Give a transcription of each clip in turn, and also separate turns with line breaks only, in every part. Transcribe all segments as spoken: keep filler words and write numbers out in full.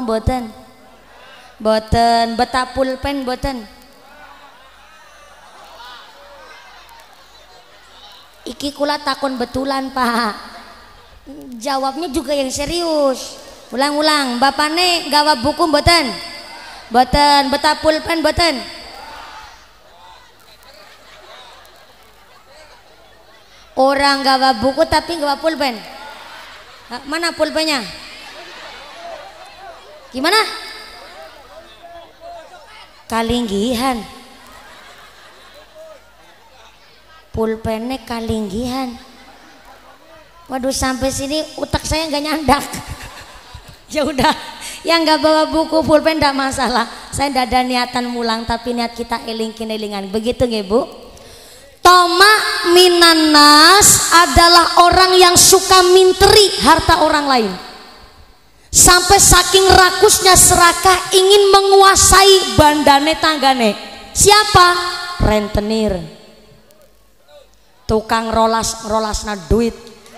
Boten, boten, beta pulpen boten. Iki kula takon betulan Pak. Jawabnya juga yang serius. Ulang-ulang, bapane gawa buku boten? Boten, beta pulpen boten. Orang gawa buku tapi gawa pulpen. Mana pulpennya? Gimana? Kalinggihan. Pulpennya kalinggihan. Waduh, sampai sini utak saya nggak nyandak. Ya udah, yang nggak bawa buku pulpen nggak masalah. Saya nggak ada niatan mulang, tapi niat kita eling-elingan. Begitu nggih Bu? Toma minanas adalah orang yang suka minteri harta orang lain. Sampai saking rakusnya serakah ingin menguasai bandane tanggane. Siapa? Rentenir, tukang rolas rolasna duit,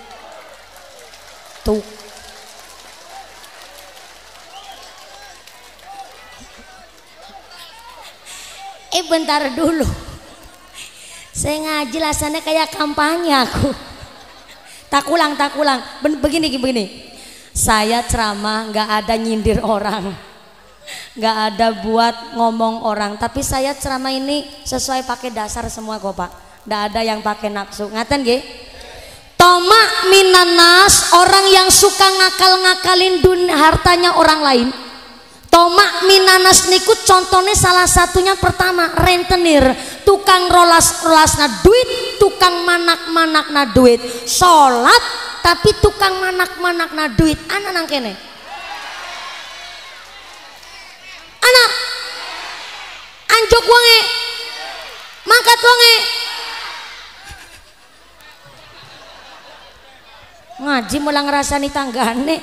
tuh eh bentar dulu, saya ngaji lasannya kayak kampanye aku. Tak ulang tak ulang begini begini. Saya ceramah nggak ada nyindir orang, nggak ada buat ngomong orang, tapi saya ceramah ini sesuai pakai dasar semua kok Pak, nggak ada yang pakai nafsu. Ngaten nggih? Toma minanas, orang yang suka ngakal-ngakalin dunia hartanya orang lain. Toma minanas niku contohnya salah satunya pertama rentenir, tukang rolas-rolasna duit, tukang manak-manakna duit, sholat tapi tukang manak-manakna duit. Anak nang kene, anak anjok wonge, mangkat wonge, ngaji mulai ngerasani tanggane.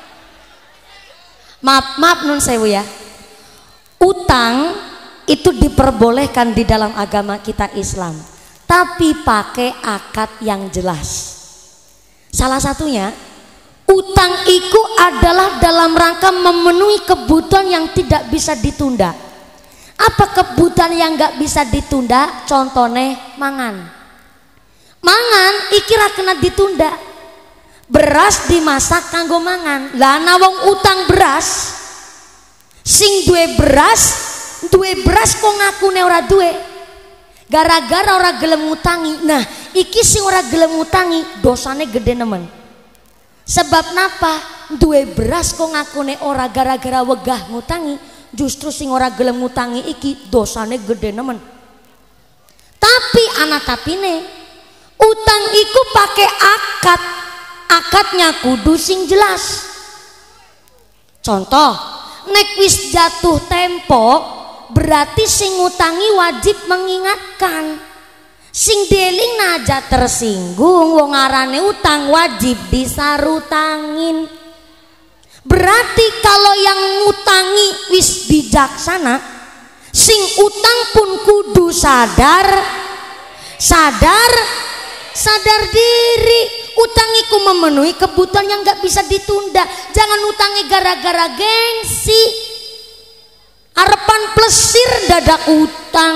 Maaf maaf nun sewu ya, utang itu diperbolehkan di dalam agama kita Islam, tapi pakai akad yang jelas. Salah satunya, utang itu adalah dalam rangka memenuhi kebutuhan yang tidak bisa ditunda. Apa kebutuhan yang nggak bisa ditunda? Contohnya mangan. Mangan ikira kena ditunda. Beras dimasak kanggo mangan. Lah ana wong utang beras, sing duwe beras, duwe beras kok ngakune ora duwe. Gara-gara ora gelem ngutangi. Nah, iki sing ora gelem ngutangi dosane gede nemen. Sebab napa? Duwe beras kok ngakune ora, gara-gara wegah ngutangi. Justru sing ora gelem ngutangi iki dosane gede nemen. Tapi anak tapine, utang iku pakai akad. Akadnya kudu sing jelas. Contoh, nek wis jatuh tempo, berarti sing ngutangi wajib mengingatkan. Sing deling naja tersinggung, wong arane utang wajib disarutangin. Berarti kalau yang ngutangi wis bijaksana, sing utang pun kudu sadar, sadar, sadar diri. Utangiku memenuhi kebutuhan yang nggak bisa ditunda. Jangan utangi gara-gara gengsi, arepan plesir dadak utang.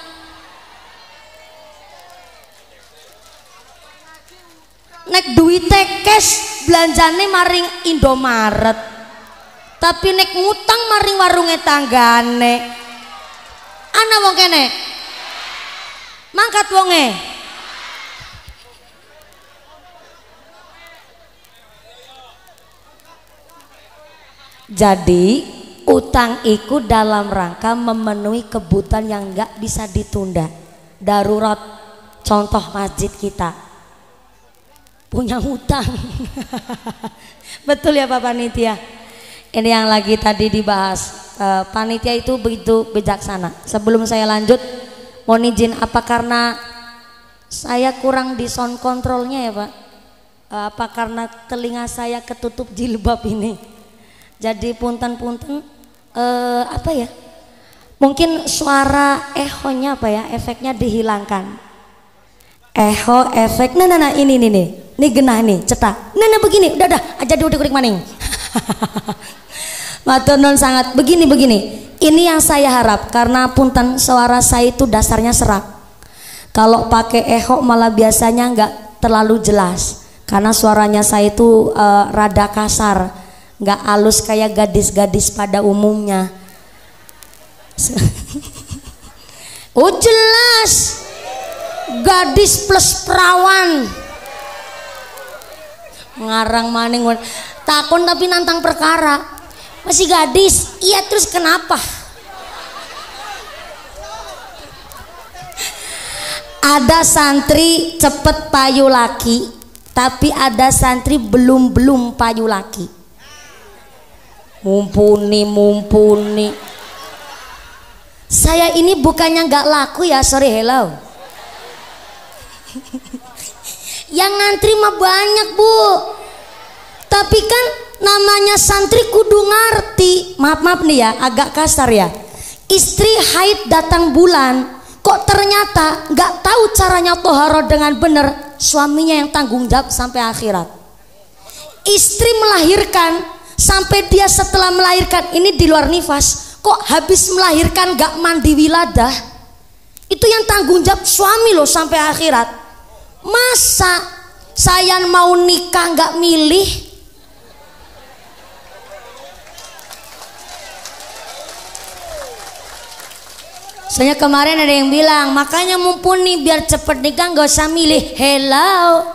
Nek duit cash belanjane maring Indomaret, tapi nek ngutang maring warunge tanggane. Ana wong kene mangkat wonge. Jadi utang itu dalam rangka memenuhi kebutuhan yang nggak bisa ditunda. Darurat, contoh masjid kita punya hutang. Betul ya Pak Panitia? Ini yang lagi tadi dibahas. E, panitia itu begitu bijaksana. Sebelum saya lanjut, mohon izin, apa karena saya kurang di sound controlnya ya Pak? E, apa karena telinga saya ketutup jilbab ini? Jadi punten-punten eh, apa ya, mungkin suara ehonya apa ya, efeknya dihilangkan. Eho efek, nah nah, nah ini nih nih nih genah nih cetak, nah nah begini udah dah aja duduk kurik maning. Matur nuwun sangat. Begini begini. Ini yang saya harap karena punten suara saya itu dasarnya serak. Kalau pakai echo malah biasanya nggak terlalu jelas karena suaranya saya itu uh, rada kasar, nggak halus kayak gadis-gadis pada umumnya. Oh jelas, gadis plus perawan. Ngarang maning takon tapi nantang perkara. Masih gadis, iya terus kenapa? Ada santri cepet payu laki, tapi ada santri belum-belum payu laki. Mumpuni, mumpuni. Saya ini bukannya nggak laku ya, sorry hello. Yang ngantri mah banyak bu, tapi kan namanya santri kudu ngerti. Maaf maaf nih ya, agak kasar ya. Istri haid datang bulan, kok ternyata nggak tahu caranya toharo dengan benar, suaminya yang tanggung jawab sampai akhirat. Istri melahirkan, sampai dia setelah melahirkan ini di luar nifas, kok habis melahirkan nggak mandi wiladah, itu yang tanggung jawab suami loh sampai akhirat. Masa saya mau nikah nggak milih? Soalnya kemarin ada yang bilang, makanya mumpuni biar cepet nikah nggak usah milih. Hello,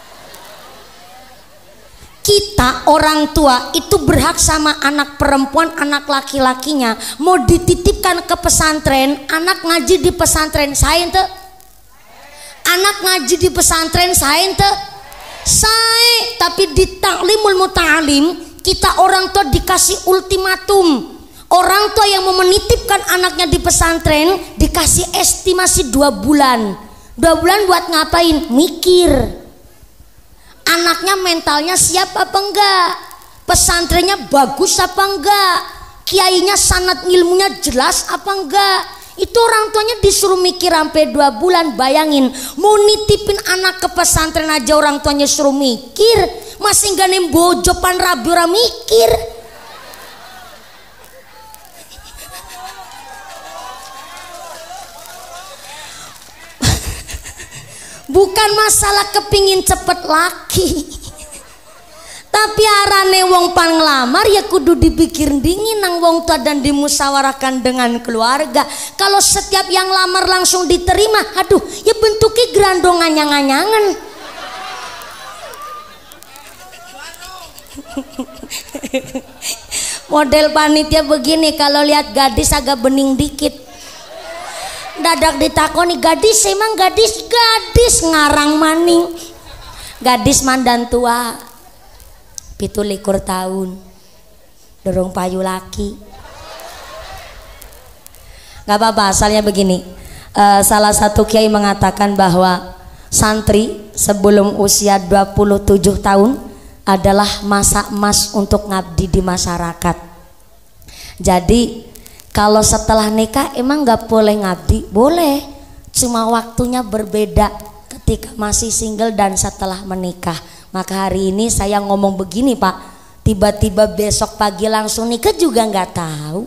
kita orang tua itu berhak sama anak perempuan, anak laki-lakinya. Mau dititipkan ke pesantren, anak ngaji di pesantren saya ente, anak ngaji di pesantren saya ente, saya. Tapi di taklimul muta'alim kita orang tua dikasih ultimatum. Orang tua yang mau menitipkan anaknya di pesantren dikasih estimasi dua bulan. Dua bulan buat ngapain? Mikir. Anaknya mentalnya siap apa enggak? Pesantrennya bagus apa enggak? Kiainya sanad ilmunya jelas apa enggak? Itu orang tuanya disuruh mikir sampai dua bulan. Bayangin, mau nitipin anak ke pesantren aja orang tuanya suruh mikir. Masih enggak nih bojopan rabi orang mikir. Bukan masalah kepingin cepet laki, tapi arane wong pan ngelamar ya kudu dipikir dingin nang wong tua dan dimusyawarahkan dengan keluarga. Kalau setiap yang lamar langsung diterima, aduh ya bentuknya gerandongan anyangan. Model panitia begini, kalau lihat gadis agak bening dikit, dadak ditakoni gadis, emang gadis? Gadis ngarang maning, gadis mandan tua pitu likur tahun dorong payu laki. Gak apa-apa, asalnya begini. uh, salah satu kiai mengatakan bahwa santri sebelum usia dua puluh tujuh tahun adalah masa emas untuk ngabdi di masyarakat. Jadi kalau setelah nikah emang gak boleh ngabdi? Boleh, cuma waktunya berbeda ketika masih single dan setelah menikah. Maka hari ini saya ngomong begini Pak, tiba-tiba besok pagi langsung nikah juga gak tahu.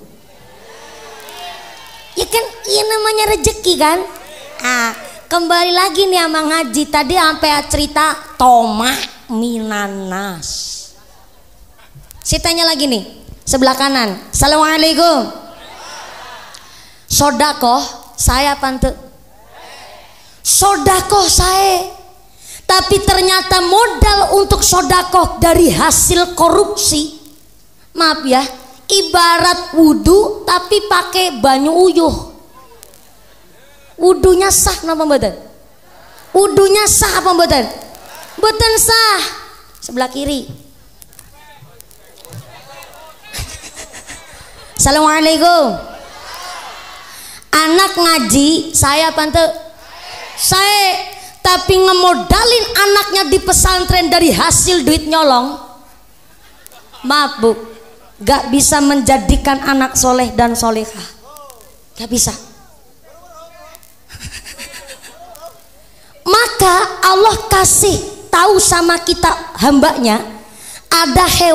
Ya kan, iya namanya rezeki kan. Ah, kembali lagi nih sama ngaji tadi sampai cerita Toma Minanas. Saya tanya lagi nih, sebelah kanan. Assalamualaikum. Sodakoh saya pantu, sodakoh saya, tapi ternyata modal untuk sodakoh dari hasil korupsi. Maaf ya, ibarat wudhu tapi pakai banyu uyuh. Wudhunya sah napa mboten? Wudhunya sah apa mboten? Mboten sah. Sebelah kiri. Assalamualaikum. Anak ngaji saya pantu, saya tapi ngemodalin anaknya di pesantren dari hasil duit nyolong. Maaf bu, gak bisa menjadikan anak soleh dan solehah, gak bisa. Maka Allah kasih tahu sama kita hambanya, ada hewan